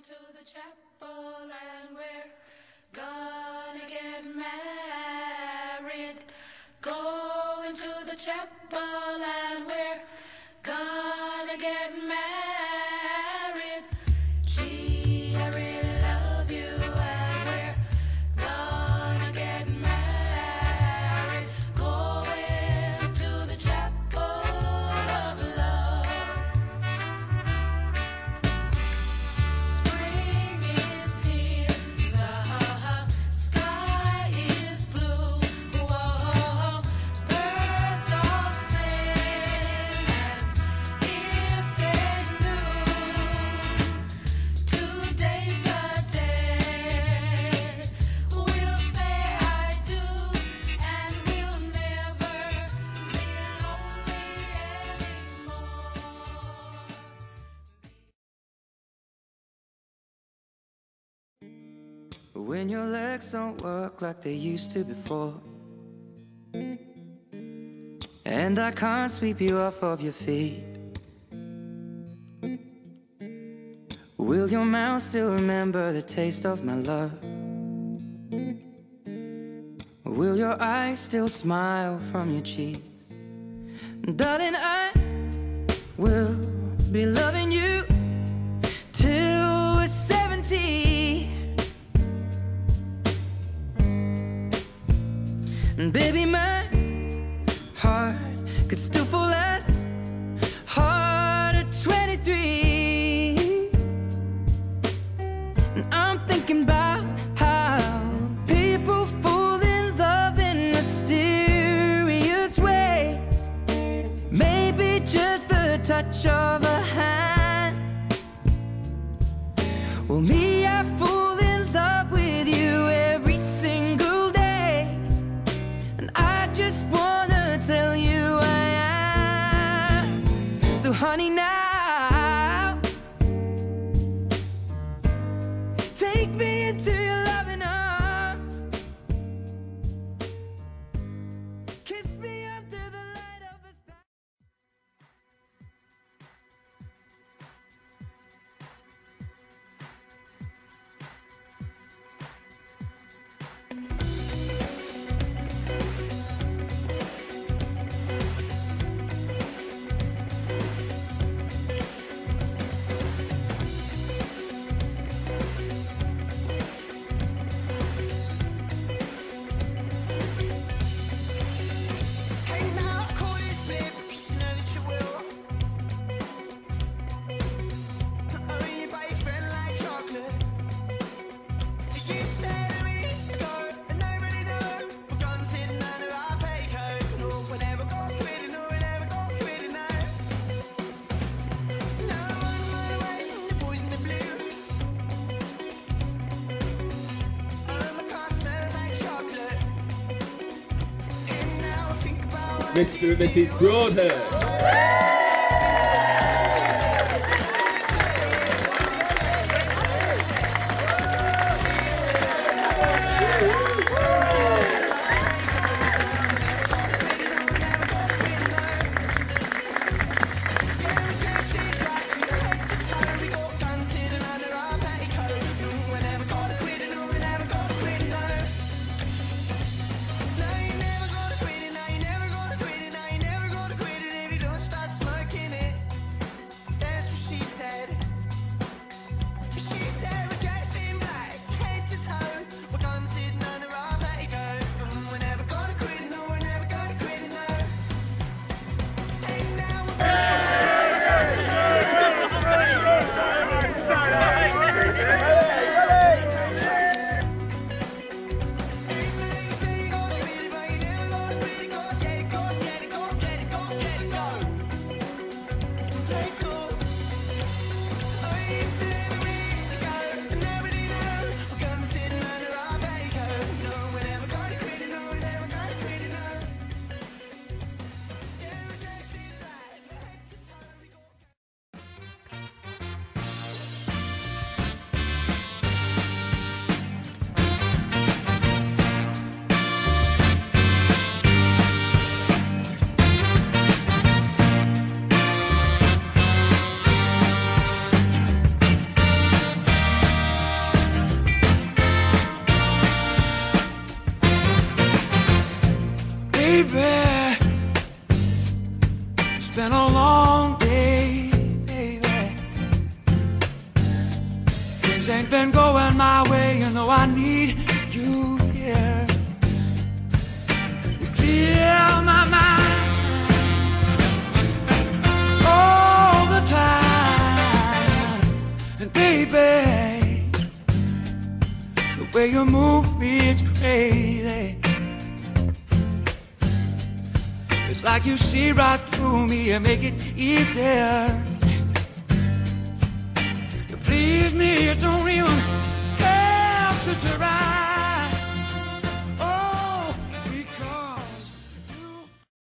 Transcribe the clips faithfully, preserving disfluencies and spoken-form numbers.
to the chapel and we're gonna get married. Going to the chapel and we're gonna get married. Gee, I really love you and we're gonna get married. Going to the chapel of love. Spring is here, the sky is blue. Whoa, birds all sing as if they knew. Today's the day we'll say I do, and we'll never be lonely anymore. When your legs don't work like they used to before, and I can't sweep you off of your feet, will your mouth still remember the taste of my love? Will your eyes still smile from your cheeks? Darling, I will be loving you till we're seventy. And baby, my heart could still fall as hard at twenty-three. And I'm thinking about how people fall in love in mysterious ways. Maybe just the touch of a hand. Well, me, I fall in love with you every single day. And I just wanna tell you I am. So honey, now take me into your loving arms. Kiss me under the light of a thousand. Hey, now I've called this babe because I know that you will. Oh, you bite friend like chocolate. You say to me, go, and nobody know. We're gonna sit under our pay code. No, we're never gonna quit it, no, we're never gonna quit it, no. No one run away from the boys in the blue. Oh, my car smells like chocolate. And now I think about what Mister and Missus Broadhurst. No, you're never gonna quit it, no, you're never gonna quit it, no, you're never gonna quit it if you don't start smoking it. been a long day, baby. Things ain't been going my way, you know I need you here. You clear my mind all the time. And baby, the way you move me, it's crazy. It's like you see right through me and make it easier. To please me, you don't even have to try. Oh, because you.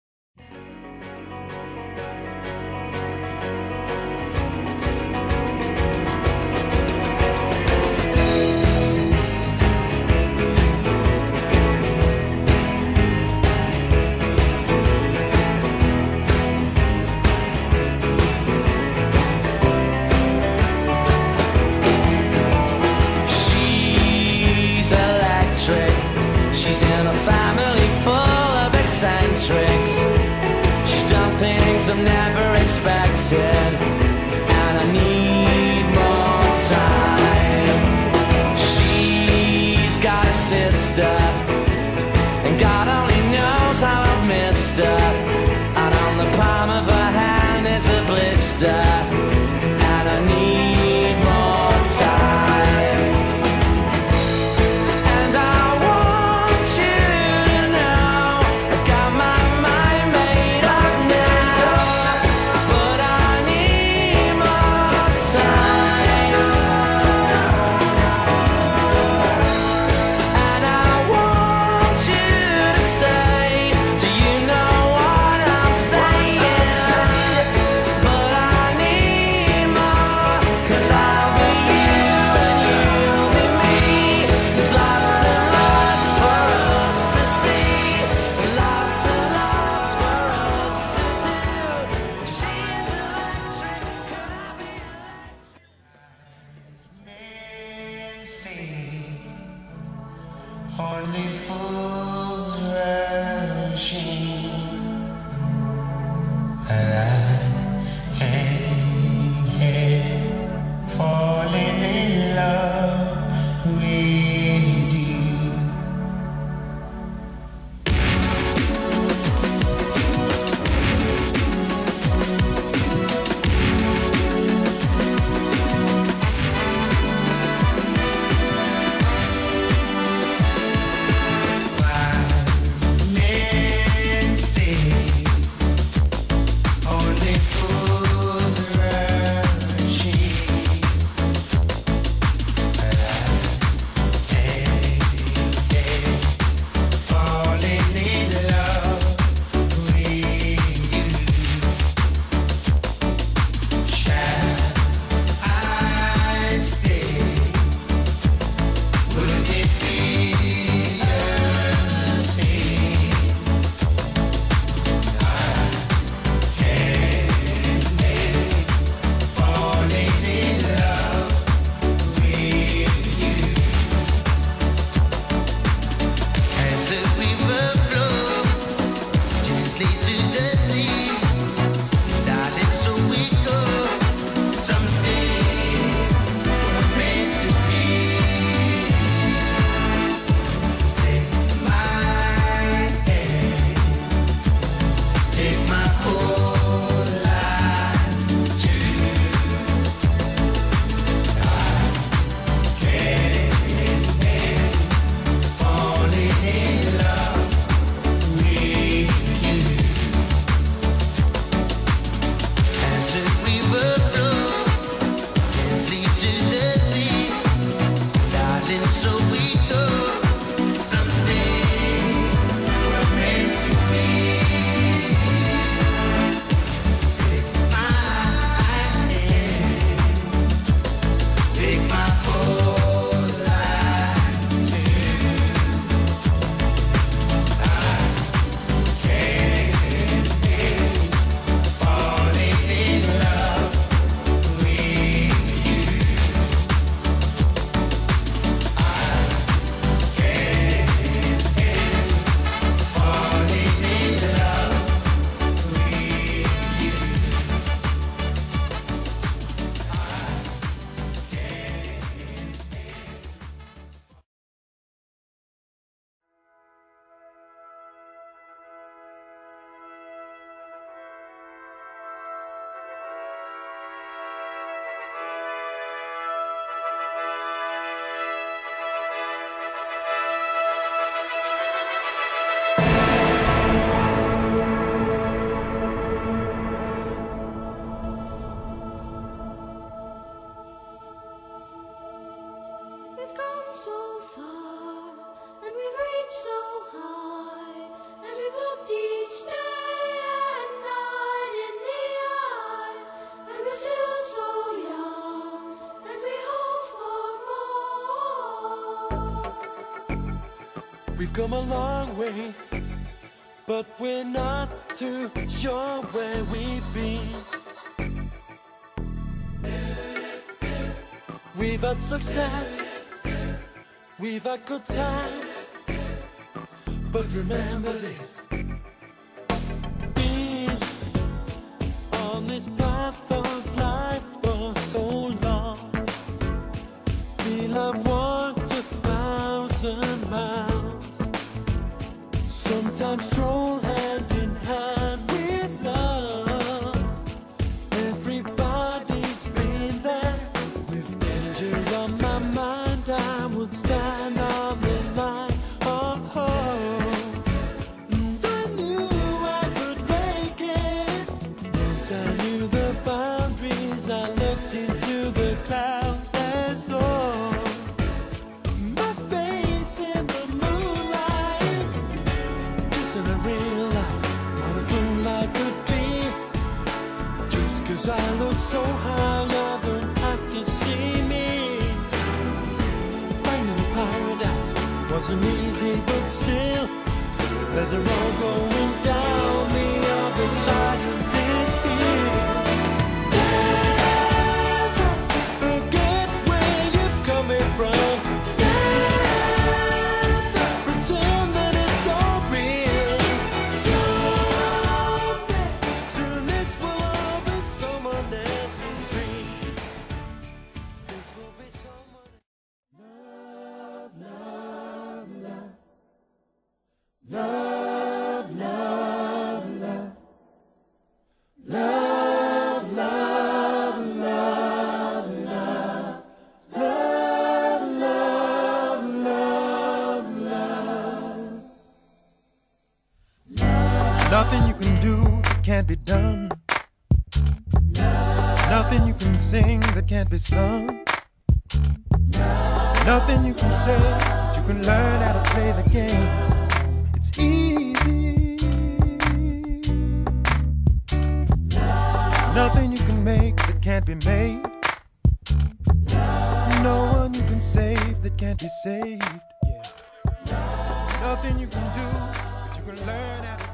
She's in a family full of eccentrics. She's done things I've never expected, and I need more time. She's got a sister, and God only knows how I've missed her. And on the palm of her hand is a blister, and I need more time. And I I need We've come a long way, but we're not too sure where we've been. We've had success, we've had good times, but remember this: being on this path of life for so long, feel I've walked a thousand miles, sometimes stroll hand in hand with love. Everybody's been there. With danger on my mind, I would stand on the line of hope. And I knew I could make it. Once I knew the boundaries, I looked into the clouds as though my face in the moonlight. Just then I realized what a fool I could be. Just 'cause I look so high, I don't have to see me. Finding a paradise wasn't easy, but still, there's a road going down the other side of this field. Never forget where you're coming from. Never pretend that it's all real. Someday, soon this will all be someone else's dream. This will be someone. Love, love, love. Love, love, love. Love, love, love, love. Love, love, love, love. There's nothing you can do that can't be done. Nothing you can sing that can't be sung. Nothing you can say, but you can learn how to play the game. It's easy. Nothing you can make that can't be made. No one you can save that can't be saved. Nothing you can do, but you can learn how to